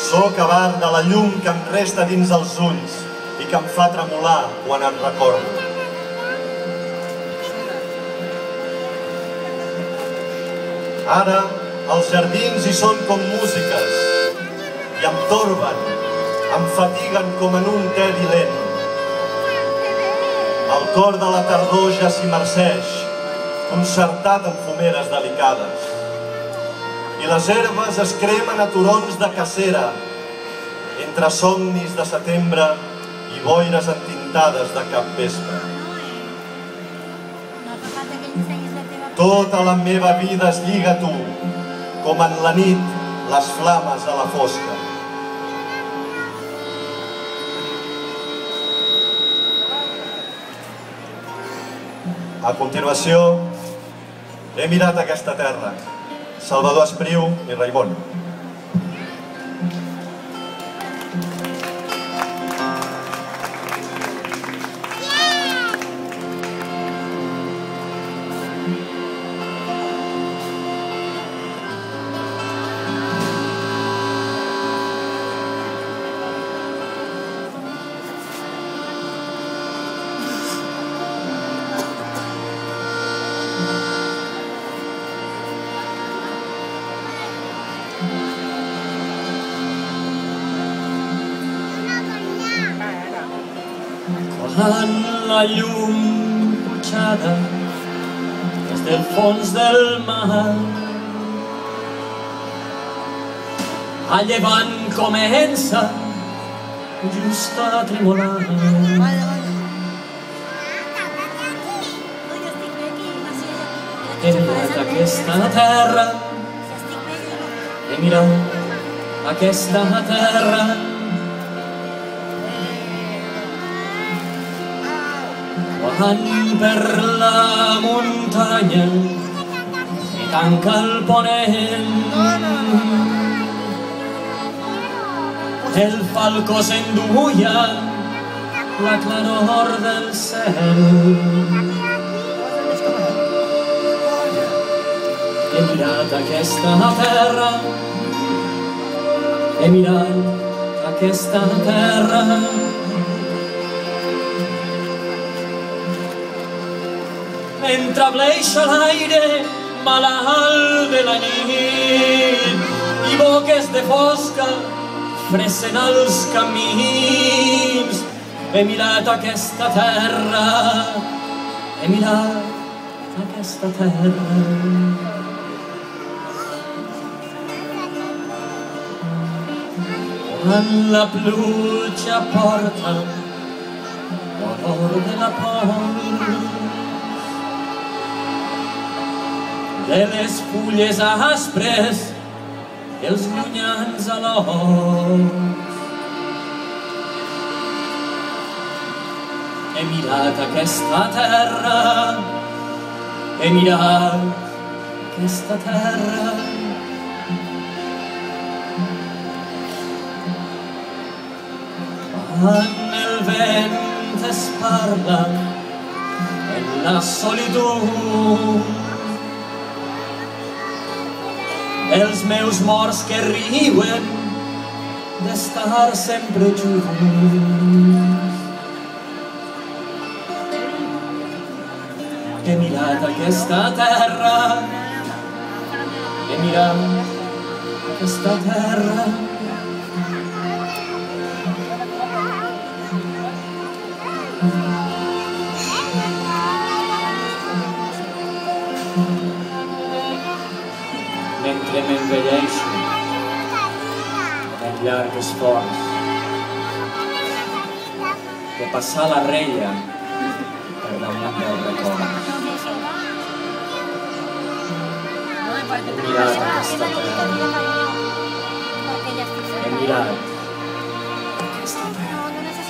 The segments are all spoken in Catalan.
Sóc avar de la llum que em resta dins els ulls i que em fa tremolar quan em recordo. Ara, els jardins hi són com músiques i em torben, em fatiguen com en un tedi lent. El cor de la tardor ja s'hi marceix, concertat amb fumeres delicades. I les herbes es cremen a turons de cacera, entre somnis de setembre i boires entintades de capvespre. Tota la meva vida es lliga a tu, com en la nit les flames a la fosca. A continuació, he mirat aquesta terra, Salvador Espriu i Raimon. En la llum pujada des del fons del mar, a llevant comença just a tremolar. He mirat aquesta terra, he mirat aquesta terra, quan per la muntanya i tanca el ponent. El falcó s'enduia la claror del cel. He mirat aquesta terra, he mirat aquesta terra, mentre bleixa l'aire malalt de la nit i boques de fosca fresen els camins. He mirat aquesta terra, he mirat aquesta terra. Quan la pluja porta l'olor de la pols de les fulles aspres i els llunyans alors. He mirat aquesta terra, he mirat aquesta terra, quan el vent es parla en la solitud, els meus morts que riuen d'estar sempre junts. He mirat aquesta terra, he mirat aquesta terra, mentre m'envelleixo en el llarg esforç de passar la rella per damunt del record. He mirat aquesta terra, he mirat aquesta terra.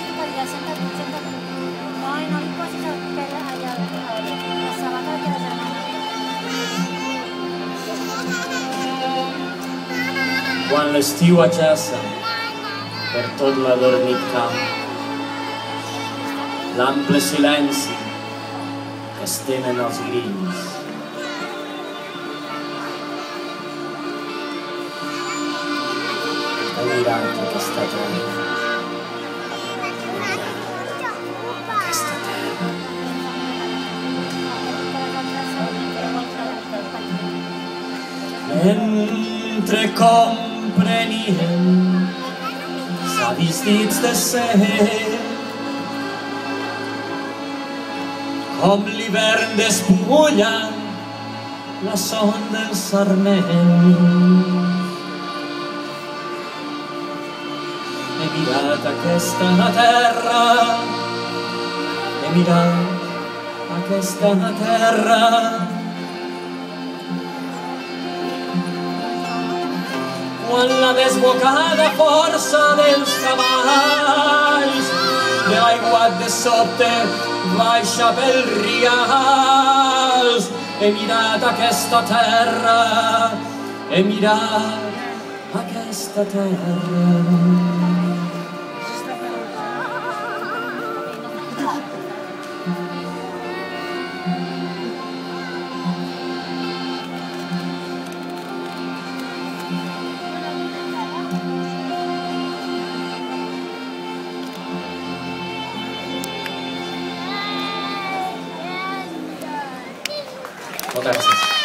Quan l'estiu ajaça per tot l'adormit camp, l'ample silenci que es tenen els grills. He mirat aquesta terra. Aquesta terra. Mentre comprenien savis dits de ser, com l'hivern despulla la son dels sarments. He mirat aquesta terra, he mirat aquesta terra, quan la desbocada força dels cavalls de l'aiguat de sobte baixa pel rials. He mirat aquesta terra, he mirat aquesta terra. Moltes gràcies.